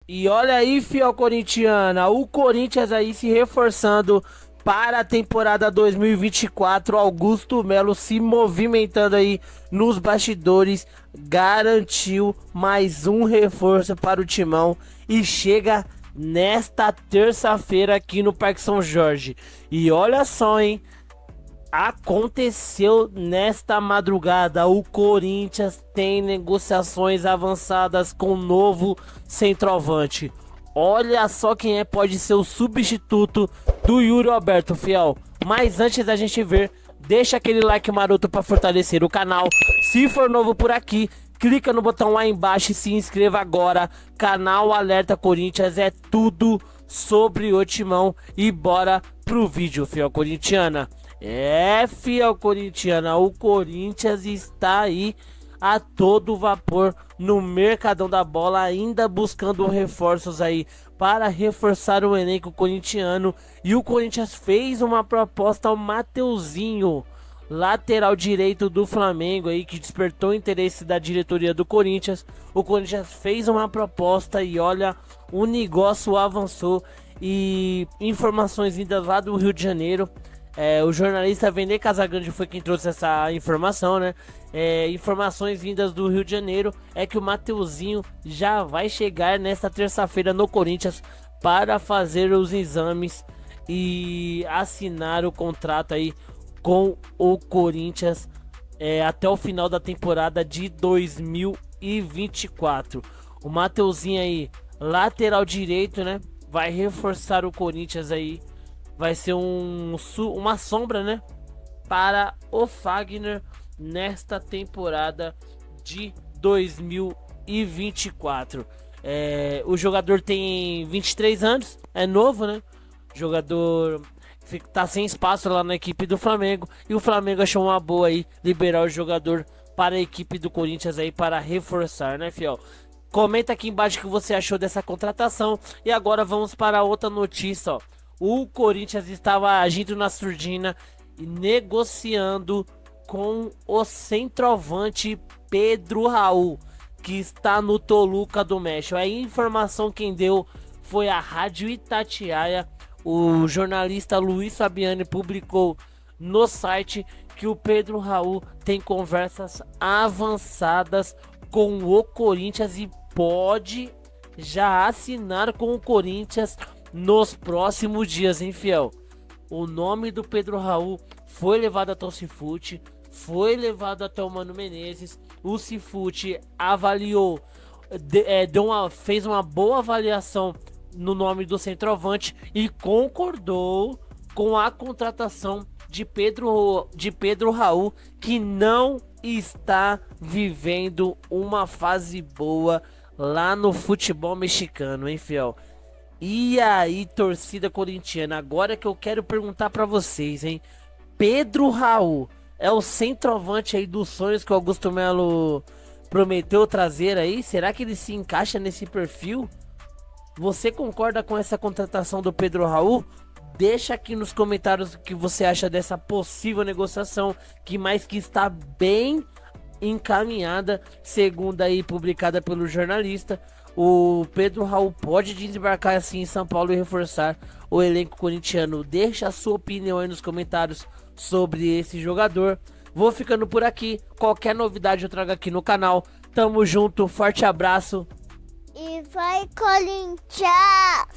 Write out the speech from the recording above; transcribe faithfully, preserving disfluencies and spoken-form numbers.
E olha aí, fiel corintiana, o Corinthians aí se reforçando para a temporada dois mil e vinte e quatro. Augusto Melo se movimentando aí nos bastidores, garantiu mais um reforço para o Timão e chega nesta terça-feira aqui no Parque São Jorge. E olha só, hein? Aconteceu nesta madrugada, o Corinthians tem negociações avançadas com o novo centroavante. Olha só quem é, pode ser o substituto do Yuri Alberto, fiel. Mas antes da gente ver, deixa aquele like maroto para fortalecer o canal. Se for novo por aqui, clica no botão lá embaixo e se inscreva agora. Canal Alerta Corinthians, é tudo sobre o Timão. E bora pro vídeo, fiel corintiana. É, fiel corintiana, o Corinthians está aí a todo vapor no mercadão da bola, ainda buscando reforços aí para reforçar o elenco corintiano. E o Corinthians fez uma proposta ao Mateuzinho, lateral direito do Flamengo aí, que despertou o interesse da diretoria do Corinthians. O Corinthians fez uma proposta e olha, o negócio avançou. E informações vindas lá do Rio de Janeiro. É, o jornalista Vene Casagrande foi quem trouxe essa informação, né? É, informações vindas do Rio de Janeiro é que o Mateuzinho já vai chegar nesta terça-feira no Corinthians para fazer os exames e assinar o contrato aí com o Corinthians é, até o final da temporada de dois mil e vinte e quatro. O Mateuzinho aí, lateral direito, né? Vai reforçar o Corinthians aí. Vai ser um, uma sombra, né, para o Fagner nesta temporada de dois mil e vinte e quatro. É, o jogador tem vinte e três anos, é novo, né? O jogador tá sem espaço lá na equipe do Flamengo e o Flamengo achou uma boa aí liberar o jogador para a equipe do Corinthians aí para reforçar, né, fiel? Comenta aqui embaixo o que você achou dessa contratação. E agora vamos para outra notícia, ó. O Corinthians estava agindo na surdina e negociando com o centroavante Pedro Raul, que está no Toluca do México. A informação quem deu foi a Rádio Itatiaia. O jornalista Luiz Fabiani publicou no site que o Pedro Raul tem conversas avançadas com o Corinthians e pode já assinar com o Corinthians nos próximos dias, hein, fiel? O nome do Pedro Raul foi levado até o Cifute, foi levado até o Mano Menezes. O Cifute avaliou, de, é, deu uma, fez uma boa avaliação no nome do centroavante e concordou com a contratação de Pedro, de Pedro Raul, que não está vivendo uma fase boa lá no futebol mexicano, hein, fiel? E aí, torcida corintiana, agora que eu quero perguntar pra vocês, hein? Pedro Raul é o centroavante aí dos sonhos que o Augusto Melo prometeu trazer aí? Será que ele se encaixa nesse perfil? Você concorda com essa contratação do Pedro Raul? Deixa aqui nos comentários o que você acha dessa possível negociação, que mais que está bem encaminhada, segundo aí publicada pelo jornalista. O Pedro Raul pode desembarcar assim em São Paulo e reforçar o elenco corintiano. Deixa a sua opinião aí nos comentários sobre esse jogador. Vou ficando por aqui. Qualquer novidade eu trago aqui no canal. Tamo junto, forte abraço. E vai, Corinthians!